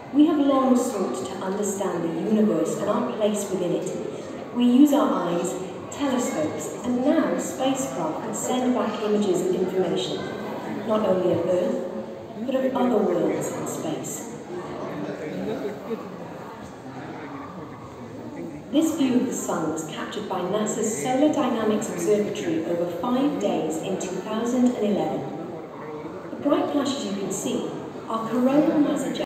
We have long sought to understand the universe and our place within it. We use our eyes, telescopes, and now spacecraft that send back images and information, not only of Earth, but of other worlds in space. This view of the Sun was captured by NASA's Solar Dynamics Observatory over 5 days in 2011. The bright flashes you can see are coronal mass ejections